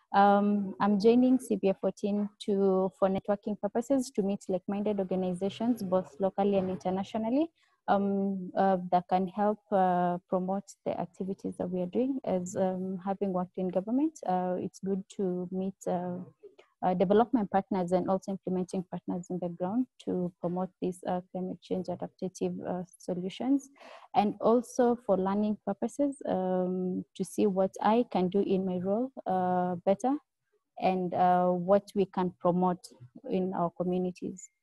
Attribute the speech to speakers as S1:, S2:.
S1: I'm joining CBA14 for networking purposes to meet like-minded organizations, both locally and internationally, that can help promote the activities that we are doing. As having worked in government, it's good to meet development partners and also implementing partners in the ground to promote these climate change adaptative solutions, and also for learning purposes to see what I can do in my role better, and what we can promote in our communities.